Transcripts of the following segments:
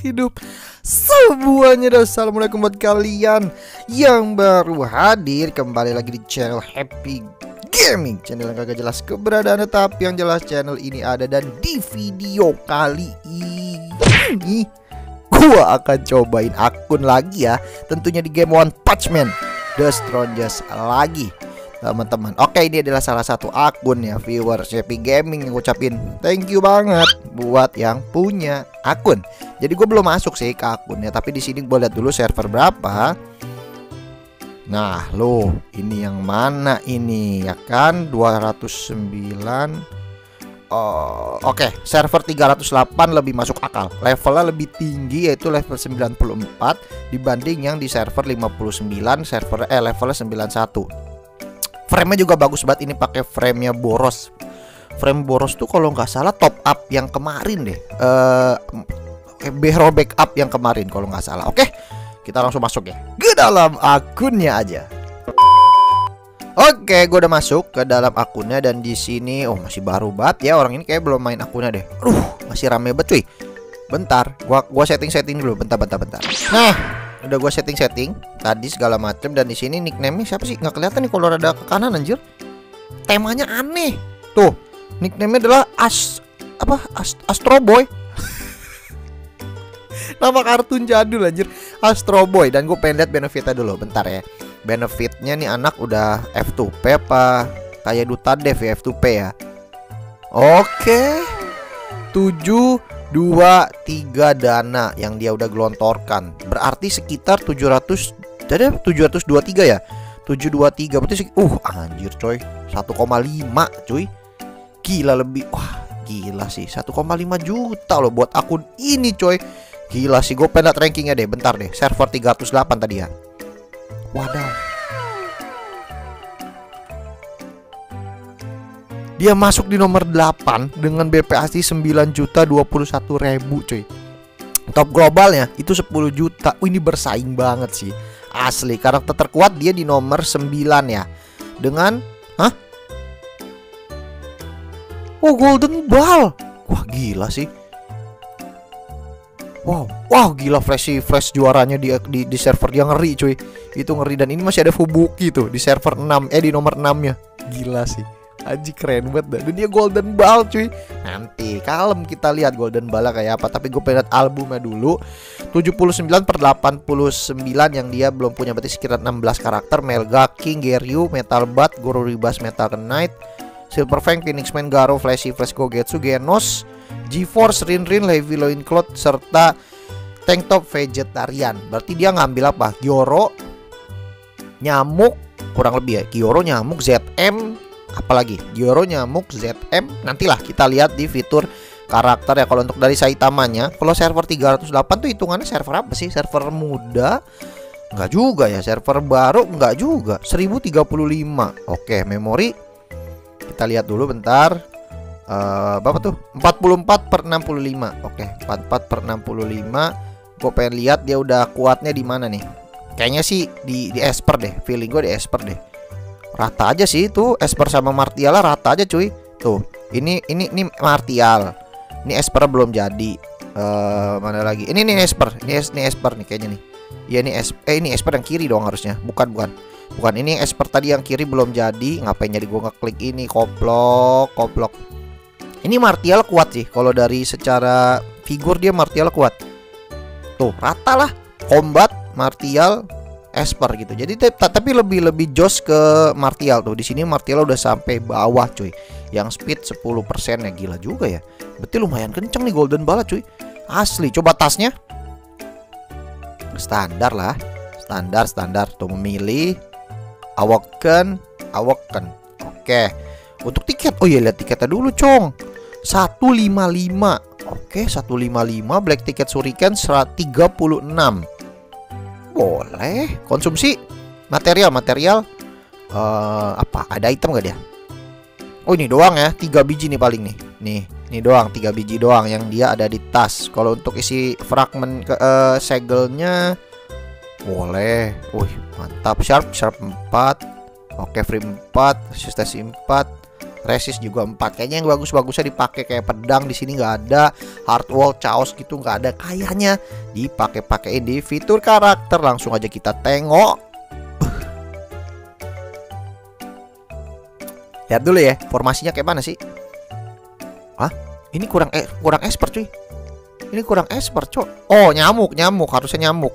hidup semuanya. Dan assalamualaikum buat kalian yang baru hadir kembali lagi di channel Happy Gaming, channel yang kagak jelas keberadaannya tapi yang jelas channel ini ada. Dan di video kali ini gua akan cobain akun lagi ya, tentunya di game One Punch Man The Strongest lagi teman-teman. Oke, ini adalah salah satu akun ya viewers Happy Gaming yang ngucapin thank you banget buat yang punya akun. Jadi gue belum masuk sih ke akunnya, tapi di sini gue lihat dulu server berapa. Nah, loh, ini yang mana ini ya kan 209. Oke, server 308 lebih masuk akal. Levelnya lebih tinggi yaitu level 94 dibanding yang di server 59 server levelnya 91. Frame-nya juga bagus banget, ini pakai frame-nya Boros. Frame Boros tuh kalau nggak salah top up yang kemarin deh. Hero backup yang kemarin kalau nggak salah. Oke, kita langsung masuk ya ke dalam akunnya aja. Oke, gue udah masuk ke dalam akunnya dan di sini masih baru banget ya, orang ini kayak belum main akunnya deh. Masih rame banget cuy. Bentar, gua setting dulu. Bentar. Nah, udah gue setting tadi segala macem. Dan di sini nickname-nya siapa sih? Nggak kelihatan nih kalau rada ke kanan anjir. Temanya aneh. Tuh, nickname-nya adalah Astro Boy. Nama kartun jadul anjir, Astro Boy. Dan gue pengen lihat benefitnya dulu, bentar ya. Benefitnya nih anak udah F2P apa kayak Duta Dev ya, F2P ya. Oke, 723 dana yang dia udah gelontorkan. Berarti sekitar 700. Jadi 723 ya. 723 berarti anjir coy. 1,5 cuy. Gila lebih. Wah, gila sih. 1,5 juta loh buat akun ini coy. Gila sih, gue pengen lihat rankingnya deh. Bentar deh, server 308 tadi ya. Wadaw. Dia masuk di nomor 8 dengan BP asli 9.021.000 cuy. Top globalnya itu 10 juta. Ini bersaing banget sih. Asli, karakter terkuat dia di nomor 9 ya. Dengan Golden Ball. Wah, gila sih. Wow, gila flash juaranya di server dia ngeri cuy. Itu ngeri. Dan ini masih ada Fubuki tuh di server 6 di nomor 6-nya. Gila sih. Aji keren banget dah. Dan dia Golden Ball cuy. Nanti kalem kita lihat Golden Ball kayak apa. Tapi gue pengen lihat albumnya dulu. 79/89 yang dia belum punya, berarti sekitar 16 karakter. Melga, King, Geryu, Metal Bat, Goro Ribas, Metal Knight, Silver Fang, Phoenix Man, Garo, Flashy Flash, Gogetsu, Genos, G-Force, Rin, Heavy Loincloth, serta Tank Top Vegetarian. Berarti dia ngambil apa? Gyoro, Nyamuk, kurang lebih ya. Gyoro, Nyamuk, ZM, apalagi Gyoro, Nyamuk, ZM. Nantilah kita lihat di fitur karakter ya. Kalau untuk dari Saitamanya, kalau server 308 tuh hitungannya server apa sih? Server muda? Enggak juga ya. Server baru? Enggak juga. 1035. Oke, memori kita lihat dulu bentar. Berapa tuh? 44/65. Oke, 44/65. Gue pengen lihat dia udah kuatnya di mana nih. Kayaknya sih di Esper deh. Feeling gue di Esper deh. Rata aja sih itu Esper sama Martial rata aja cuy. Tuh, ini Martial. Ini Esper belum jadi. Mana lagi? Ini Esper. Ini Esper nih kayaknya nih. Iya ini Esper yang kiri dong harusnya. Bukan, ini Esper tadi yang kiri belum jadi. Ngapain jadi gue ngeklik ini? Koplok. Ini Martial kuat sih. Kalau dari secara figur dia Martial kuat. Tuh, rata lah. Combat, Martial, Esper gitu. Jadi tapi lebih jos ke Martial tuh. Di sini Martial udah sampai bawah cuy. Yang speed 10% ya, gila juga ya. Berarti lumayan kenceng nih Golden Ball cuy. Asli. Coba tasnya. Standar lah. Standar. Tuh memilih Awaken. Oke. Untuk tiket, lihat tiketnya dulu cong. 155. Oke, 155. Black ticket Shuriken 36. Boleh. Konsumsi material apa? Ada item gak dia? Ini doang ya, 3 biji nih paling nih. Nih doang, 3 biji doang yang dia ada di tas. Kalau untuk isi fragmen segelnya boleh. Mantap. Sharp 4. Oke, frame 4, resistance 4. Resist juga 4. Kayaknya yang bagus-bagusnya dipakai kayak pedang di sini nggak ada, hard wall, chaos gitu nggak ada. Kayaknya dipakai-pakein di fitur karakter. Langsung aja kita tengok. Lihat dulu ya, formasinya kayak mana sih? Hah? Ini kurang expert cuy. Ini kurang expert, cok. Oh, nyamuk, harusnya nyamuk.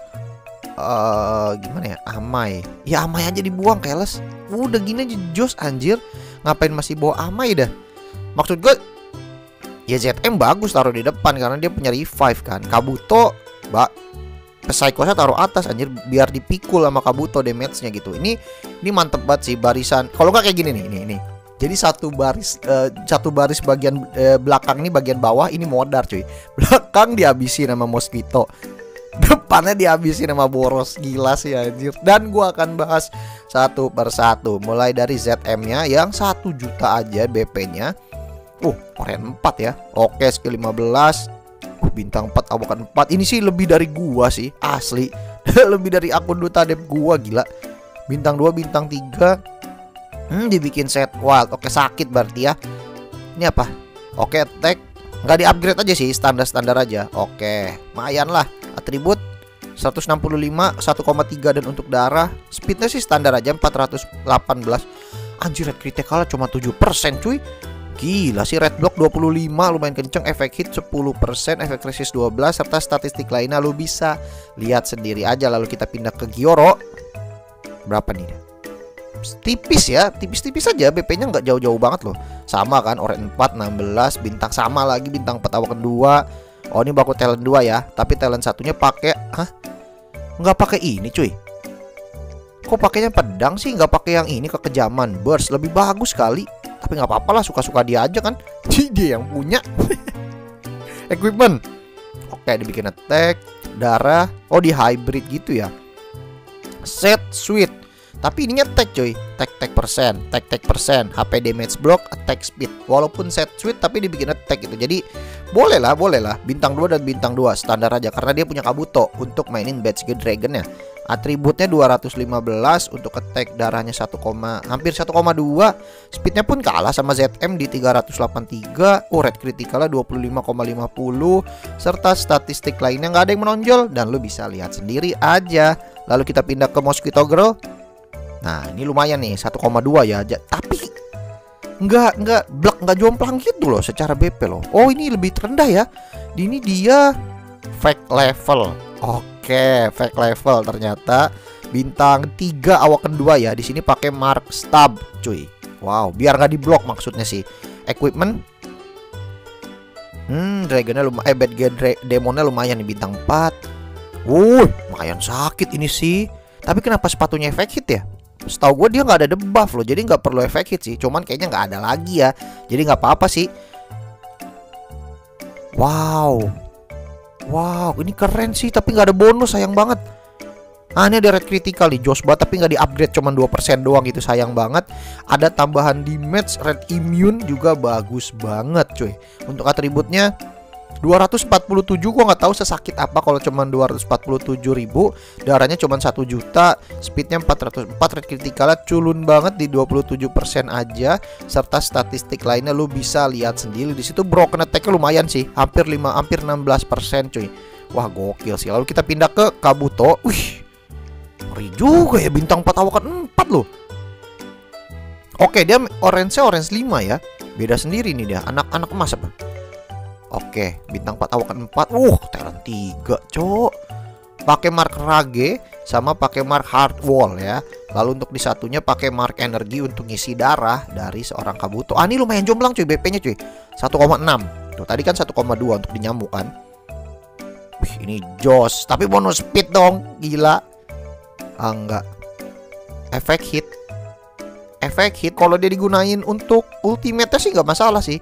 Gimana ya? Amai. Ya amai aja dibuang, keles. Udah gini aja jos anjir. Ngapain masih bawa amai dah? Maksud gue ya ZM bagus taruh di depan karena dia punya revive kan. Kabuto, Psychosnya taruh atas anjir biar dipikul sama Kabuto damage-nya gitu. Ini mantep banget sih barisan. Kalau nggak kayak gini nih, ini. Jadi satu baris bagian belakang nih bagian bawah ini modar cuy. Belakang dihabisin sama Mosquito. Depannya dihabisin sama Boros. Gila sih anjir. Dan gua akan bahas satu persatu. Mulai dari ZM-nya yang 1 juta aja BP-nya. Oren 4 ya. Oke, skill 15. Bintang 4, awakan 4. Ini sih lebih dari gua sih, asli. Lebih dari akun Duta Dep gua, gila. Bintang 2, bintang 3. Dibikin set wild. Oke, sakit berarti ya. Ini apa? Oke, attack. Nggak di-upgrade aja sih, standar-standar aja. Oke, lumayan lah. Atribut 165, 1,3 dan untuk darah. Speednya sih standar aja 418. Anjir, red critical cuma 7% cuy. Gila sih, red block 25 lumayan kenceng, efek hit 10%, efek resist 12 serta statistik lainnya lu bisa lihat sendiri aja. Lalu kita pindah ke Gyoro. Berapa nih? Tipis ya, tipis-tipis aja, BP-nya nggak jauh-jauh banget loh. Sama kan, Oren 4 16, bintang sama lagi, bintang 4 awakan 2. Oh, ini baku talent 2 ya, tapi talent satunya pakai nggak pakai ini cuy. Kok pakainya pedang sih, nggak pakai yang ini, kekejaman burst lebih bagus kali. Tapi nggak apa-apa lah, suka-suka dia aja kan. Dia yang punya. Equipment. Oke, dibikin attack, darah. Oh, di hybrid gitu ya. Set sweet. Tapi ininya tag coy. Tag persen, tag persen, HP damage block, attack speed. Walaupun set sweet tapi dibikin attack gitu. Jadi boleh lah. Bintang 2 dan bintang 2 standar aja karena dia punya Kabuto untuk mainin Badge Dragon ya. Atributnya 215 untuk attack, darahnya hampir 1,2. Speednya pun kalah sama ZM di 383. Red criticalnya 25,50 serta statistik lainnya nggak ada yang menonjol dan lu bisa lihat sendiri aja. Lalu kita pindah ke Mosquito Girl. Nah, ini lumayan nih 1,2 ya. Tapi nggak jomplang gitu loh secara BP loh. Oh, ini lebih terendah ya. Ini dia fake level. Oke, fake level ternyata bintang 3 awaken 2 ya. Di sini pakai mark stab, cuy. Wow, biar nggak diblok maksudnya sih. Equipment. Dragonnya lumayan, bad demonnya lumayan nih bintang 4. Lumayan sakit ini sih. Tapi kenapa sepatunya efek hit ya? Setahu gue dia nggak ada debuff loh, jadi nggak perlu efek hit sih. Cuman kayaknya nggak ada lagi ya. Jadi nggak apa-apa sih. Wow, ini keren sih, tapi nggak ada bonus, sayang banget. Ini ada red critical nih, jos banget, tapi nggak di-upgrade, cuman 2% doang gitu, sayang banget. Ada tambahan damage, red immune juga bagus banget cuy. Untuk atributnya 247, gua nggak tahu sesakit apa kalau cuman 247.000. Darahnya cuman 1 juta, speednya 404, red criticalnya culun banget di 27% aja serta statistik lainnya lu bisa lihat sendiri. Di situ broken attack-nya lumayan sih, hampir 16% cuy. Wah, gokil sih. Lalu kita pindah ke Kabuto. Ngeri juga ya, bintang 4 awakan 4 loh. Oke, dia orange 5 ya. Beda sendiri nih dia, anak-anak emas apa? Oke, bintang 4 awakan 4. Talent 3, cok. Pakai mark rage sama pakai mark hard wall ya. Lalu untuk di satunya pakai mark energi untuk ngisi darah dari seorang Kabuto. Ini lumayan jomplang cuy BP-nya cuy. 1,6. Tuh, tadi kan 1,2 untuk dinyamuk kan. Ini jos, tapi bonus speed dong. Gila. Enggak. Efek hit. Kalau dia digunain untuk ultimate sih nggak masalah sih.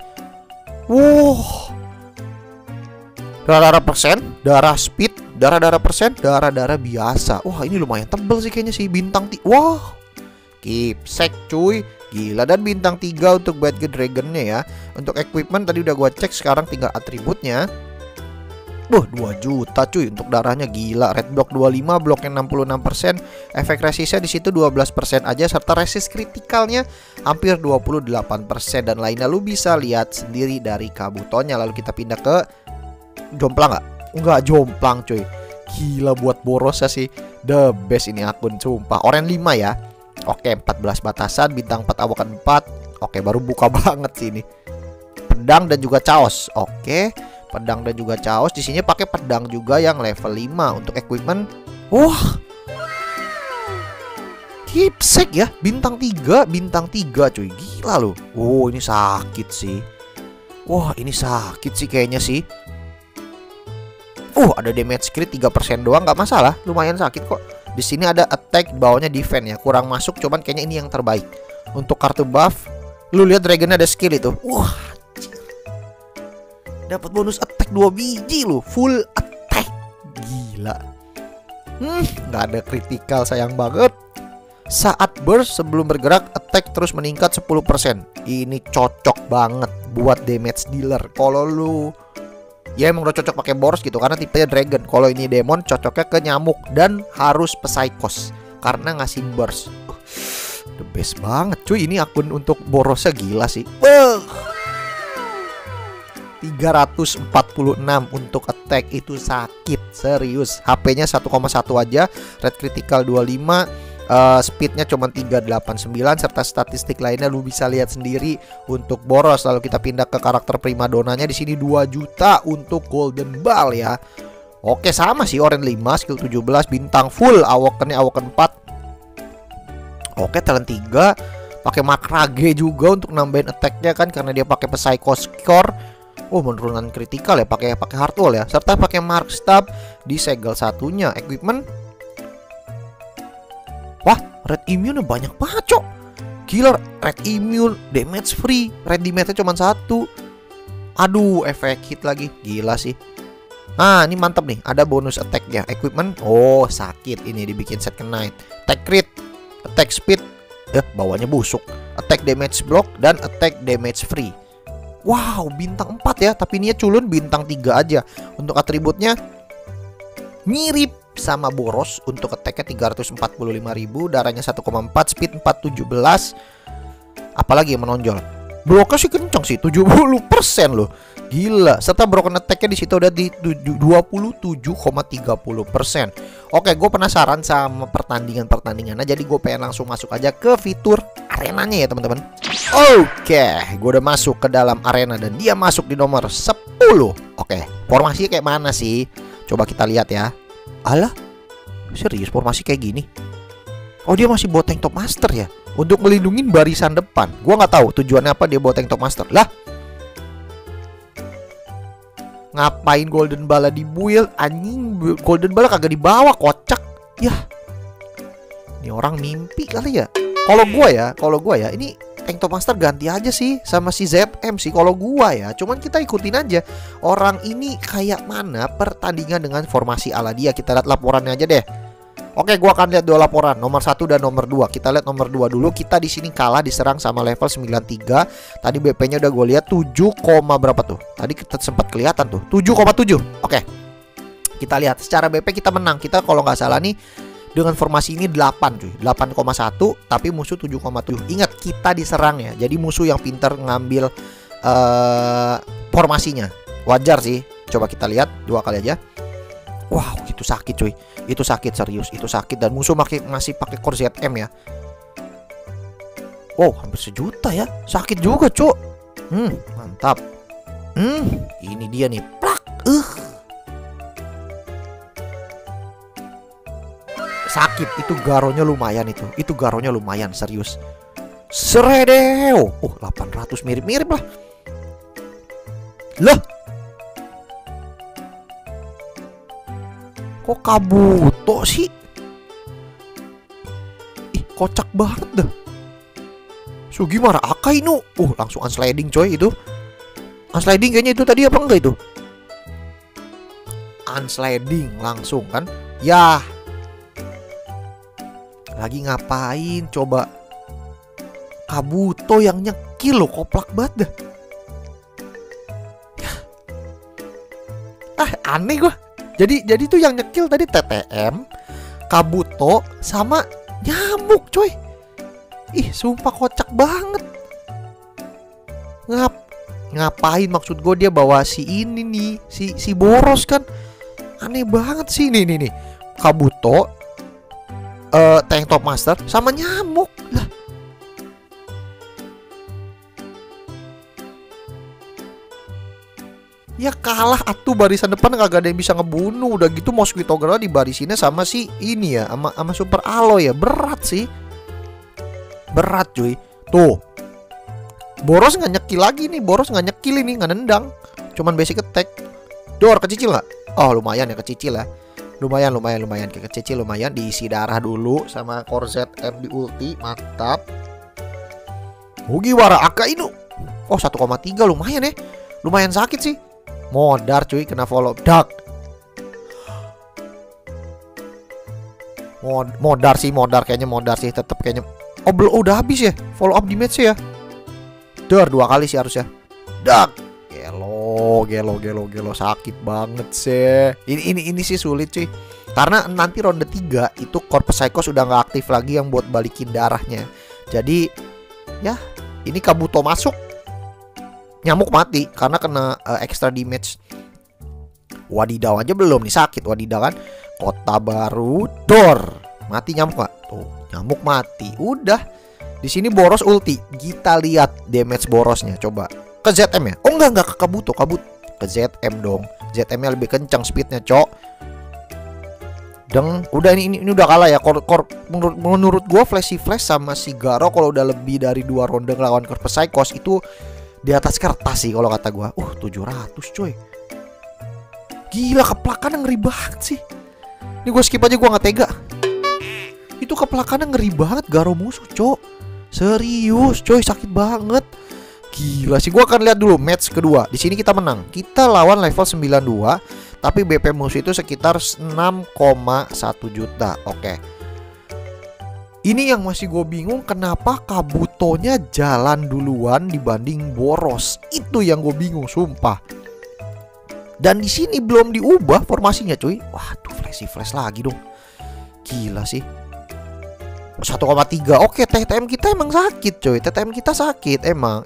Darah persen, darah speed, darah persen, darah biasa. Ini lumayan tebel sih kayaknya sih bintang keepsake cuy. Gila, dan bintang 3 untuk Badge Dragonnya ya. Untuk equipment tadi udah gua cek, sekarang tinggal atributnya. Wah, 2 juta cuy untuk darahnya, gila. Red block 25, bloknya 66%, efek resistnya di situ 12% aja, serta resist kritikalnya hampir 28%, dan lainnya lu bisa lihat sendiri dari Kabutonya. Lalu kita pindah ke jomplang nggak? Enggak jomplang cuy. Gila, buat borosnya sih the best ini akun sumpah. Oren 5 ya. Oke, 14 batasan, bintang 4, awakan 4. Oke, baru buka banget sih ini. Pedang dan juga caos. Oke, pedang dan juga caos. Di sini pakai pedang juga yang level 5 untuk equipment. Wah, keepsake ya, bintang 3 cuy. Gila loh. Oh, ini sakit sih. Wah, ini sakit sih kayaknya sih. Ada damage crit 3% doang, nggak masalah, lumayan sakit kok. Di sini ada attack, bawahnya defense ya. Kurang masuk, cuman kayaknya ini yang terbaik. Untuk kartu buff, lu lihat dragonnya ada skill itu. Wah, dapat bonus attack 2 biji lu, full attack. Gila. Nggak ada critical, sayang banget. Saat burst sebelum bergerak, attack terus meningkat 10%. Ini cocok banget buat damage dealer. Kalau lu ya emang udah cocok pakai boros gitu karena tipenya dragon. Kalau ini demon cocoknya ke nyamuk dan harus psychos karena ngasih burst. The best banget cuy, ini akun untuk borosnya gila sih. 346 untuk attack itu sakit serius. HP-nya 1,1 aja, red critical 25, speednya cuma 389, serta statistik lainnya lu bisa lihat sendiri untuk boros. Lalu kita pindah ke karakter primadonanya. Di sini 2 juta untuk golden ball ya. Oke, sama sih Oren 5, skill 17, bintang full, awakennya awaken 4. Oke, talent 3, pakai makrage juga untuk nambahin attacknya kan karena dia pakai psycho score. Menurunkan kritikal ya, pakai hard wall ya, serta pakai mark stab di segel satunya. Equipment, wah, red immune banyak banget cok. Killer, red immune, damage free, red damage-nya cuma 1. Aduh, efek hit lagi, gila sih. Nah, ini mantap nih, ada bonus attack-nya. Equipment, sakit, ini dibikin set ke knight. Attack crit, attack speed, bawahnya busuk, attack damage block, dan attack damage free. Wow, bintang 4 ya, tapi ini culun bintang 3 aja. Untuk atributnya mirip sama boros. Untuk attack-nya 345.000, darahnya 1,4, speed 417. Apalagi yang menonjol? Bloknya sih kencang sih, 70% loh. Gila, serta broken attack-nya di situ udah di 27,30%. Oke, gue penasaran sama pertandingannya, jadi gue pengen langsung masuk aja ke fitur arenanya ya teman-teman. Oke, gue udah masuk ke dalam arena dan dia masuk di nomor 10. Oke, formasinya kayak mana sih? Coba kita lihat ya. Alah, serius formasi kayak gini? Oh, dia masih bawa tank top master ya, untuk melindungi barisan depan. Gua nggak tahu tujuannya apa dia bawa tank top master. Lah, ngapain golden bala di build? Anjing, golden bala kagak dibawa, kocak. Yah, ini orang mimpi kali ya. Kalau gua ya, ini tank top master ganti aja sih sama si ZM sih kalau gua ya. Cuman kita ikutin aja orang ini kayak mana pertandingan dengan formasi ala dia. Kita lihat laporannya aja deh. Oke, gua akan lihat 2 laporan, nomor 1 dan nomor 2. Kita lihat nomor 2 dulu. Kita di sini kalah diserang sama level 93. Tadi BP-nya udah gue lihat 7, berapa tuh? Tadi kita sempat kelihatan tuh 7,7. Oke. Kita lihat secara BP kita menang. Kita kalau nggak salah nih dengan formasi ini 8 cuy. 8,1 tapi musuh 7,7. Ingat kita diserang ya. Jadi musuh yang pintar ngambil formasinya. Wajar sih. Coba kita lihat 2 kali aja. Wow, itu sakit cuy. Itu sakit serius, itu sakit. Dan musuh masih pakai core ZM ya. Wow, hampir 1 juta ya. Sakit juga cuk. Mantap. Ini dia nih. Plak. Sakit, itu garonya lumayan itu. Itu garonya lumayan serius. Seredeo. 800 mirip-mirip lah. Lah. Kok Kabuto sih? Ih, kocak banget dah. Sugimara Akainu. Langsung unsliding coy itu. Unsliding kayaknya itu tadi apa enggak itu? Unsliding langsung kan? Yah. Lagi ngapain coba? Kabuto yang nyekil loh, koplak banget dah. aneh gua. Jadi tuh yang nyekil tadi TTM, Kabuto sama nyamuk coy. Ih sumpah kocak banget. Ngapain maksud gue dia bawa si ini nih, si Boros kan. Aneh banget sih nih. Kabuto, Tank Top Master sama nyamuk. Lah. Ya kalah atuh, barisan depan kagak ada yang bisa ngebunuh. Udah gitu Mosquito Girl dibarisinnya sama si ini ya, sama Super Aloy ya. Berat sih. Berat cuy. Tuh. Boros nggak nyekil lagi nih. Boros nggak nyekil ini, nggak nendang. Cuman basic attack. Dor kecicil nggak? Oh lumayan ya, kecicil ya. Lumayan kecicil lumayan. Diisi darah dulu sama Core ZM di ulti. Mantap. Mugiwara Akainu. Oh 1,3 lumayan ya. Lumayan sakit sih. Modar cuy, kena follow dark. Modar sih tetap kayaknya. Oh belum, udah habis ya follow up damage ya. Dor 2 kali sih harusnya. Dark. Gelo sakit banget sih. Ini sih sulit cuy. Karena nanti ronde 3 itu Core Psycho sudah nggak aktif lagi yang buat balikin darahnya. Jadi ya ini Kabuto masuk, nyamuk mati karena kena extra damage. Wadidaw aja belum nih sakit wadidaw kan. Kota baru Dor. Mati nyamuk gak? Tuh, nyamuk mati. Udah. Di sini Boros ulti. Kita lihat damage Borosnya coba. Ke ZM ya? Oh enggak ke Kabuto. Ke ZM dong. ZM-nya lebih kencang speednya, cok. Udah ini udah kalah ya. Menurut gua Flashy Flash sama si Garo kalau udah lebih dari 2 ronde ngelawan Core Psychos itu di atas kertas sih kalau kata gua. 700 coy. Gila, keplakannya ngeri banget sih. Ini gue skip aja, gue gak tega. Itu keplakannya ngeri banget Garo musuh cok. Serius coy, sakit banget. Gila sih. Gue akan lihat dulu match kedua. Di sini kita menang. Kita lawan level 92. Tapi BP musuh itu sekitar 6,1 juta. Oke. Ini yang masih gue bingung, kenapa Kabutonya jalan duluan dibanding Boros. Itu yang gue bingung sumpah. Dan di sini belum diubah formasinya cuy. Waduh, flash lagi dong. Gila sih. 1,3. Oke, TTM kita emang sakit coy. TTM kita sakit emang.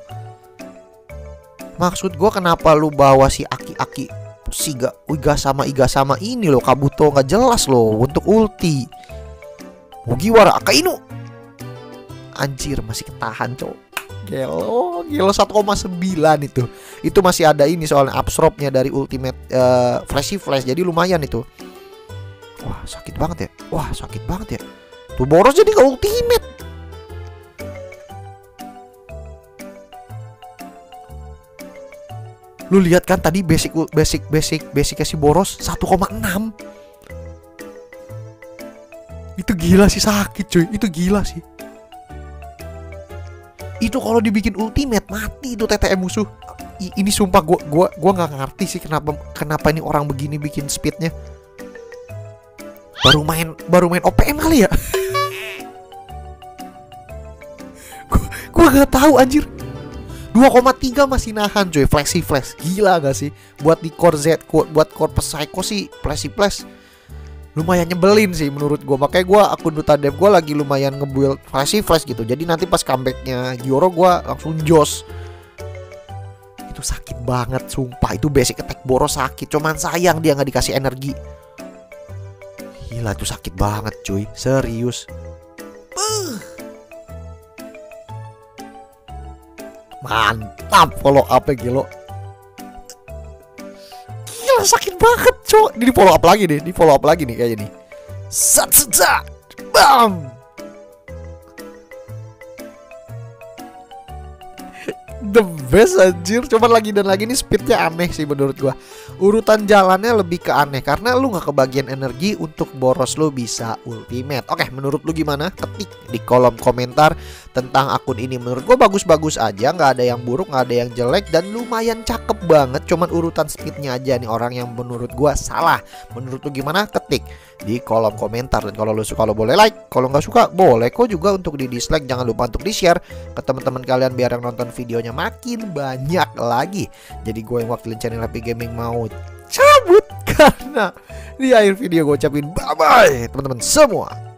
Maksud gue kenapa lu bawa si Aki-Aki si Iga sama ini loh. Kabuto nggak jelas loh untuk ulti. Mugiwara Akainu. Anjir masih ketahan coy. Gelo 1,9 itu. Itu masih ada ini soalnya absorbnya dari ultimate Flashy Flash. Jadi lumayan itu. Wah sakit banget ya. Tuh Boros jadi ke ultimate. Lu lihat kan tadi basic si Boros 1,6. Itu gila sih, sakit cuy. Itu gila sih. Itu kalau dibikin ultimate mati itu TTM musuh. Ini sumpah gua nggak ngerti sih kenapa ini orang begini bikin speednya. Baru main OPM kali ya. Gua nggak tahu anjir. 2,3 masih nahan coy. Flashy Flash gila gak sih? Buat di Core Z, buat Core Psycho sih Flashy Flash lumayan nyebelin sih menurut gue. Makanya gue akun Duta Dev gue lagi lumayan nge-build Flashy Flash gitu. Jadi nanti pas comebacknya Gyoro gue langsung jos. Itu sakit banget sumpah. Itu basic attack Boros sakit. Cuman sayang dia gak dikasih energi. Gila itu sakit banget cuy. Serius. Mantap follow up-nya gila. Gila sakit banget cok. Ini di follow up lagi nih kayaknya nih. Satsuta. Bam. The best anjir. Cuman lagi dan lagi nih speednya aneh sih menurut gua. Urutan jalannya lebih ke aneh karena lu gak kebagian energi untuk Boros lu bisa ultimate. Oke, menurut lu gimana? Ketik di kolom komentar tentang akun ini. Menurut gua bagus-bagus aja, nggak ada yang buruk, nggak ada yang jelek, dan lumayan cakep banget. Cuman urutan speednya aja nih orang yang menurut gua salah. Menurut lu gimana? Ketik di kolom komentar. Dan kalau lu suka lo boleh like, kalau nggak suka boleh kok juga untuk di dislike. Jangan lupa untuk di share ke teman-teman kalian biar yang nonton videonya makin banyak lagi. Jadi gue yang wakilin channel Happy Gaming mau cabut karena di akhir video gue ucapin bye bye teman-teman semua.